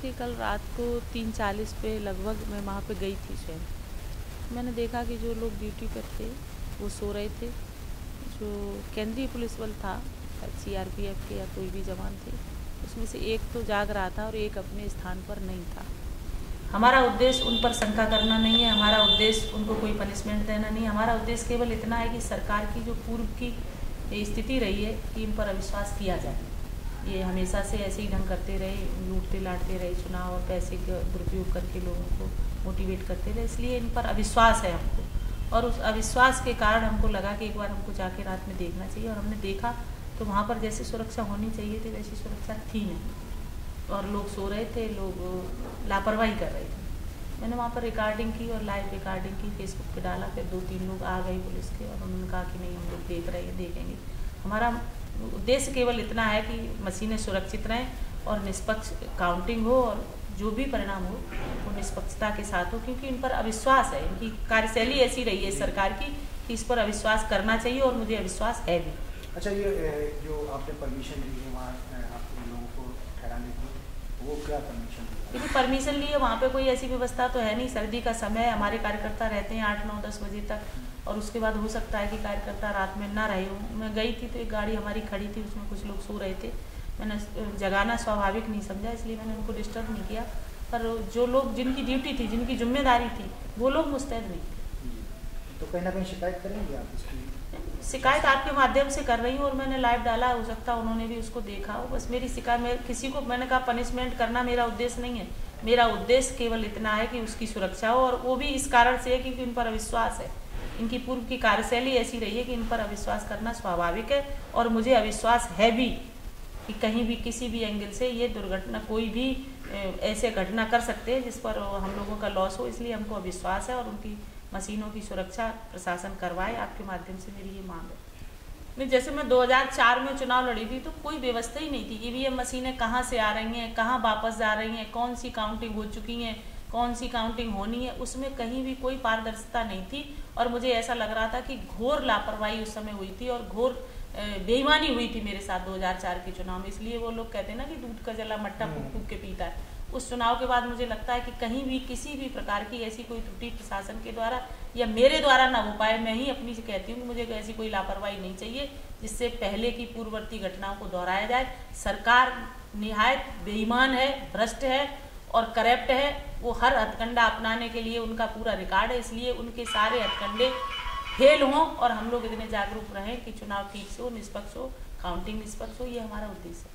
देखिए, कल रात को 3:40 पे लगभग मैं वहाँ पे गई थी स्वयं। मैंने देखा कि जो लोग ड्यूटी पर थे वो सो रहे थे। जो केंद्रीय पुलिस बल था, सीआरपीएफ के या कोई भी जवान थे, उसमें से एक तो जाग रहा था और एक अपने स्थान पर नहीं था। हमारा उद्देश्य उन पर शंका करना नहीं है, हमारा उद्देश्य उनको कोई पनिशमेंट देना नहीं है। हमारा उद्देश्य केवल इतना है कि सरकार की जो पूर्व की स्थिति रही है कि इन पर अविश्वास किया जाए। ये हमेशा से ऐसे ही ढंग करते रहे, लूटते लाटते रहे चुनाव और पैसे का दुरुपयोग करके लोगों को मोटिवेट करते रहे, इसलिए इन पर अविश्वास है हमको। और उस अविश्वास के कारण हमको लगा कि एक बार हमको जाके रात में देखना चाहिए, और हमने देखा तो वहाँ पर जैसे सुरक्षा होनी चाहिए थी वैसी सुरक्षा थी नहीं, और लोग सो रहे थे, लोग लापरवाही कर रहे थे। मैंने वहाँ पर रिकॉर्डिंग की और लाइव रिकॉर्डिंग की, फेसबुक पे डाला। फिर 2-3 लोग आ गए पुलिस के और उन्होंने कहा कि नहीं, हम लोग देख रहे हैं, देखेंगे। हमारा उद्देश्य केवल इतना है कि मशीनें सुरक्षित रहें और निष्पक्ष काउंटिंग हो, और जो भी परिणाम हो वो निष्पक्षता के साथ हो, क्योंकि इन पर अविश्वास है। इनकी कार्यशैली ऐसी रही है सरकार की कि इस पर अविश्वास करना चाहिए, और मुझे अविश्वास है भी। अच्छा, ये जो आपने परमिशन ली है वहाँ आप लोगों को ठहराने की, वो क्या परमिशन ली? क्योंकि परमिशन ली है, वहाँ पे कोई ऐसी व्यवस्था तो है नहीं। सर्दी का समय, हमारे कार्यकर्ता रहते हैं 8, 9, 10 बजे तक, और उसके बाद हो सकता है कि कार्यकर्ता रात में ना रहे हो। मैं गई थी तो एक गाड़ी हमारी खड़ी थी, उसमें कुछ लोग सो रहे थे। मैंने जगाना स्वाभाविक नहीं समझा, इसलिए मैंने उनको डिस्टर्ब नहीं किया। पर जो लोग, जिनकी ड्यूटी थी, जिनकी जिम्मेदारी थी, वो लोग मुस्तैद नहीं। तो कहीं ना कहीं शिकायत करेंगे आप इसकी? शिकायत आपके माध्यम से कर रही हूँ, और मैंने लाइव डाला, हो सकता है उन्होंने भी उसको देखा हो। बस मेरी शिकायत, किसी को मैंने कहा पनिशमेंट करना मेरा उद्देश्य नहीं है। मेरा उद्देश्य केवल इतना है कि उसकी सुरक्षा हो, और वो भी इस कारण से है क्योंकि इन पर अविश्वास है। इनकी पूर्व की कार्यशैली ऐसी रही है कि इन पर अविश्वास करना स्वाभाविक है, और मुझे अविश्वास है भी कि कहीं भी किसी भी एंगल से ये दुर्घटना, कोई भी ऐसे घटना कर सकते हैं जिस पर हम लोगों का लॉस हो। इसलिए हमको अविश्वास है, और उनकी मशीनों की सुरक्षा प्रशासन करवाए। आपके माध्यम से मेरी ये मांग है। नहीं, जैसे मैं 2004 में चुनाव लड़ी थी तो कोई व्यवस्था ही नहीं थी। ईवीएम मशीनें कहाँ से आ रही हैं, कहाँ वापस जा रही हैं, कौन सी काउंटिंग हो चुकी है, कौन सी काउंटिंग होनी है, उसमें कहीं भी कोई पारदर्शिता नहीं थी। और मुझे ऐसा लग रहा था कि घोर लापरवाही उस समय हुई थी, और घोर बेईमानी हुई थी मेरे साथ 2004 के चुनाव में। इसलिए वो लोग कहते हैं ना कि दूध का जला मट्टा फूक फूक के पीता है। उस चुनाव के बाद मुझे लगता है कि कहीं भी किसी भी प्रकार की ऐसी कोई त्रुटि प्रशासन के द्वारा या मेरे द्वारा ना हो पाए। मैं ही अपनी से कहती हूँ कि मुझे ऐसी कोई लापरवाही नहीं चाहिए जिससे पहले की पूर्ववर्ती घटनाओं को दोहराया जाए। सरकार निहायत बेईमान है, भ्रष्ट है और करप्ट है। वो हर हथकंडा अपनाने के लिए उनका पूरा रिकॉर्ड है, इसलिए उनके सारे हथकंडे फेल हों और हम लोग इतने जागरूक रहें कि चुनाव ठीक से हो, निष्पक्ष हो, काउंटिंग निष्पक्ष हो। ये हमारा उद्देश्य है।